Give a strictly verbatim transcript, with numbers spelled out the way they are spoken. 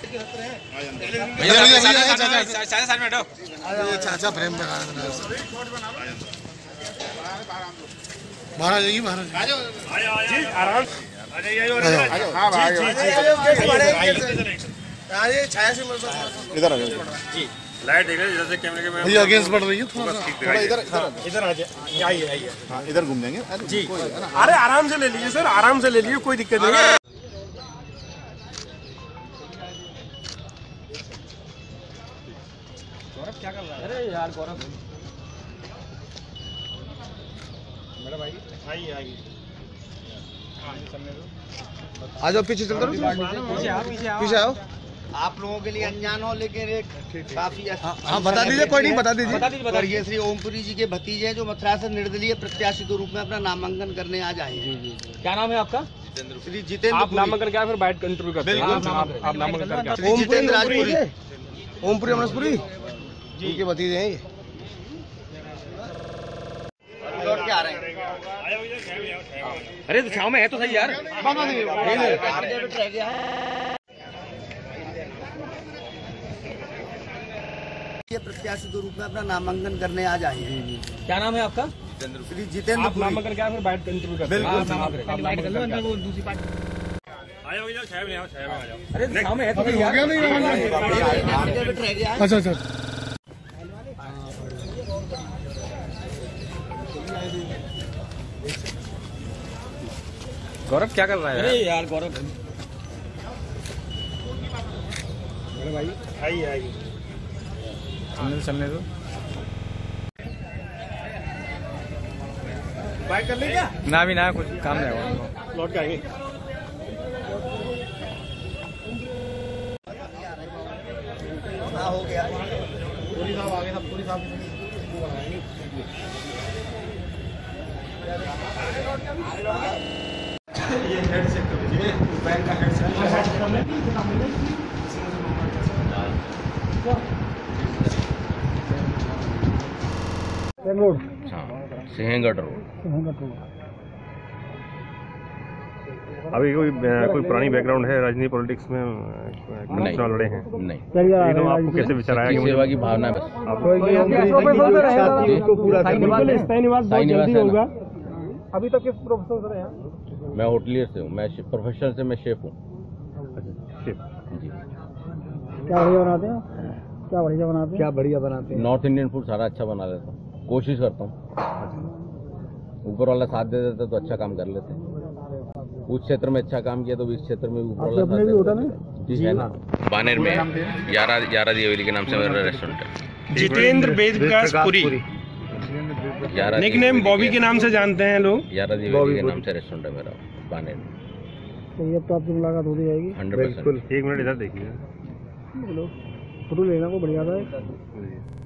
चाचा फ्रेम में बाहर आ जाइए, बाहर आराम इधर आ जाओ जी। लाइट देख रहे जैसे कैमरे के में अगेंस्ट बढ़ रही है थोड़ा सा, इधर इधर इधर आ जाइए, आइए आइए। हाँ इधर घूम जाएंगे जी। अरे आराम से ले लीजिए सर, आराम से ले लीजिए, कोई दिक्कत नहीं है। गौरव क्या कर रहा है? अरे यार गौरव मेरा भाई आइए आइए, आ जाओ पीछे चलते रहो, पीछे आओ पीछे आओ। आप लोगों के लिए अनजान हो लेकिन एक काफी हाँ बता दीजिए, कोई नहीं बता दीजिए। स्वर्गीय श्री ओमपुरी जी के भतीजे जो मथुरा से निर्दलीय प्रत्याशी के रूप में अपना नामांकन करने आ जाए। क्या नाम है आपका? श्री जितेंद्र। आप नामांकन क्या फिर बाइट इंटरव्यू करते हैं? आप नामांकन करके श्री जितेंद्र राजपुरी, ओमपुरी अमरपुरी जी के भतीजे हैं ये। लौट के आ रहे हैं। अरे तो छाव में है तो सही यार। ये प्रत्याशी के रूप में अपना नामांकन करने आ जाए। क्या नाम है आपका? श्री जितेंद्र। आप नामांकन क्या फिर बाइट इंटरव्यू करते हैं? दूसरी पार्टी। अरे छाव में है तो सही यार। अच्छा अच्छा गौरव क्या कर रहा है? अरे यार गौरव मेरे भाई आइए आइए, चलने चलने दो। बाइक कर ले क्या? ना भी ना कुछ काम नहीं होगा, लौट के आएंगे। हो गया पूरी साहब आगे, सब पूरी साहब ये हेड चेक कर लीजिए, बैंक का head check road, Sinhagad road. अभी कोई कोई पुरानी बैकग्राउंड है राजनीति पॉलिटिक्स में? चुनाव लड़े हैं? नहीं। तो आपको कैसे विचार आया कि सेवा की भावना बस होगा? अभी तक किस प्रोफेसर से रहे हैं? मैं होटलियर से हूँ, मैं प्रोफेशनल से मैं शेफ हूँ जी। क्या बढ़िया बनाते हैं? क्या बढ़िया बनाते हैं? क्या बढ़िया बनाते हैं? नॉर्थ इंडियन फूड सारा अच्छा बना लेता हूँ, कोशिश करता हूँ। ऊपर वाला साथ दे देता तो अच्छा काम कर लेते हैं। उस क्षेत्र में अच्छा काम किया तो इस क्षेत्र में ऊपर वाला साथ देता जी है ना। बानेर में यारा यारा दी हवेली के नाम से मेरा रेस्टोरेंट है। जितेंद्र वेद विकास पुरी, निकनेम बॉबी के नाम से जानते हैं लोग। यारा दी हवेली के नाम से रेस्टोरेंट है मेरा बानेर में। तो ये तो आपकी मुलाकात हो जाएगी हंड्रेड परसेंट। एक मिनट इधर देखिए, फोटो लेना को बढ़िया था।